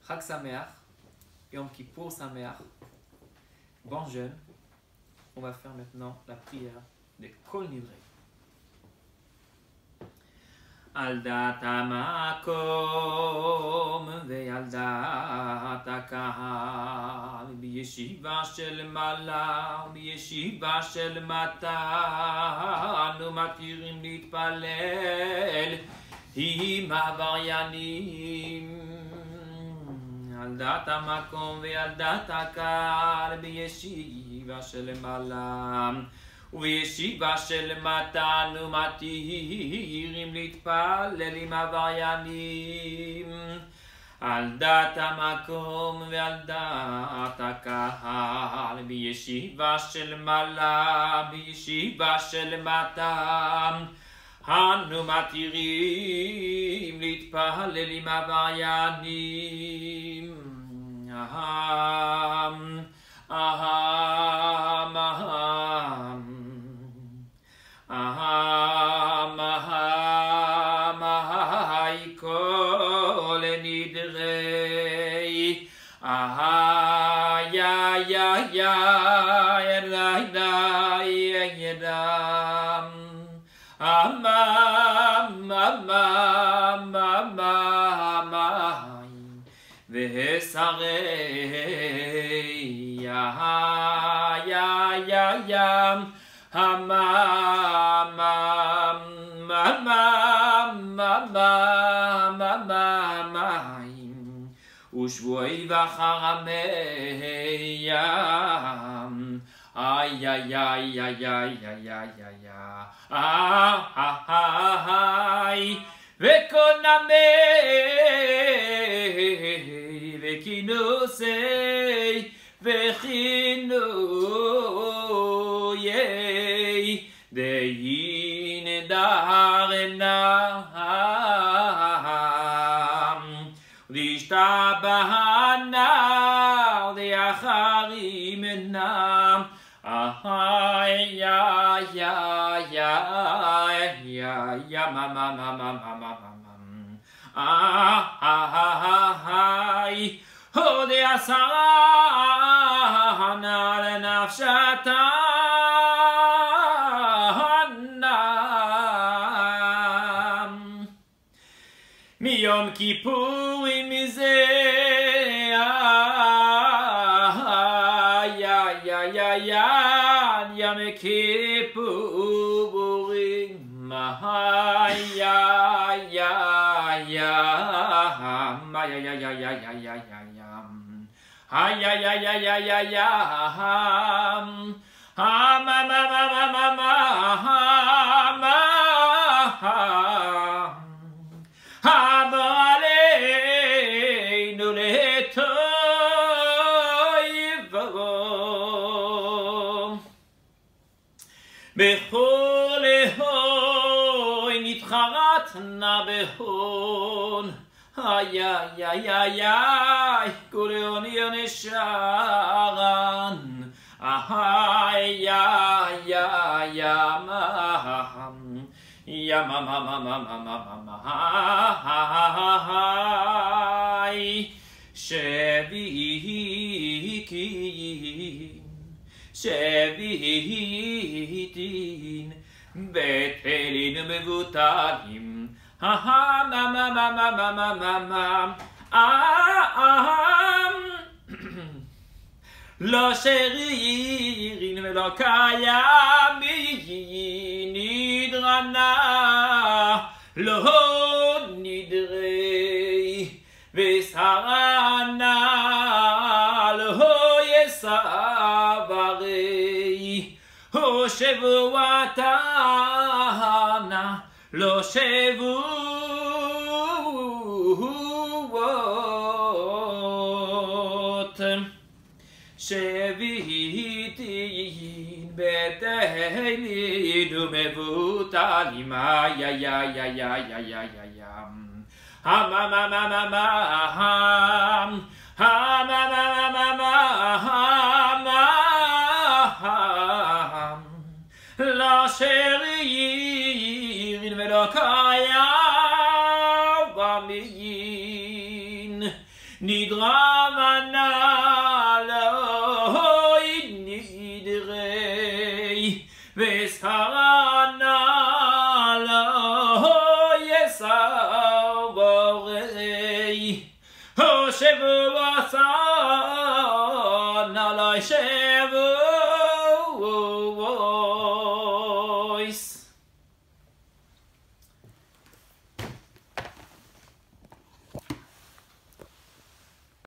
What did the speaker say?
Chag Sameach, Yom Kippour Sameach, bon jeûne. On va faire maintenant la prière de Kol Nidre. Al dat hamakom ve'al dat hakahal biyeshiva shel mala biyeshiva shel mata אנו מתירים להתפלל עם העבריינים על דעת המקום ועל דעת הקהל בישיבה של מעלה ובישיבה של מטה אנו מתירים להתפלל עם עבריינים על דעת המקום ועל דעת הקהל בישיבה של מעלה בישיבה של מטה אנו מתירים להתפלל עם עבריינים כל נדרי ושבועי וחרמי ים איי איי איי איי איי איי איי וקונמי וכינוסי וכינויי דהין דהרנה ודשתבהנה ודאחרימנה איי איי איי איי איי איי הודעשנה לנפשתה מיום כיפורים מזה ים כיפורים עלינו לטוב בכל הוי נתחרטנה בהון איי איי איי איי כולי נשארן איי איי איי שביתין בטלים מבוטלים לא שרירין ולא קיימין נדרנה לא נדרי ושרנה לא יסברי או שבועתנה לא שבועות שביתין בטלים ומבוטלים איי איי איי איי איי איי איי לא שרירין ולא קיים במין נדרמנה לא נדרי ושכרנה לא יסר בורי הושבו עשן עלי